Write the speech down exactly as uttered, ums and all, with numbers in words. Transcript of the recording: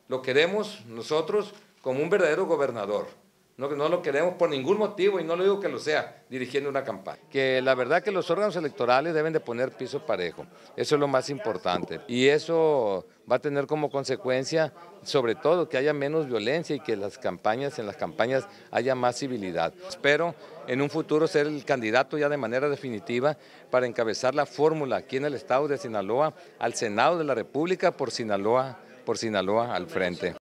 lo queremos nosotros como un verdadero gobernador. No, no lo queremos por ningún motivo, y no lo digo que lo sea, dirigiendo una campaña. Que la verdad que los órganos electorales deben de poner piso parejo, eso es lo más importante. Y eso va a tener como consecuencia, sobre todo, que haya menos violencia y que las campañas, en las campañas haya más civilidad. Espero en un futuro ser el candidato ya de manera definitiva para encabezar la fórmula aquí en el estado de Sinaloa al Senado de la República por Sinaloa, por Sinaloa al frente.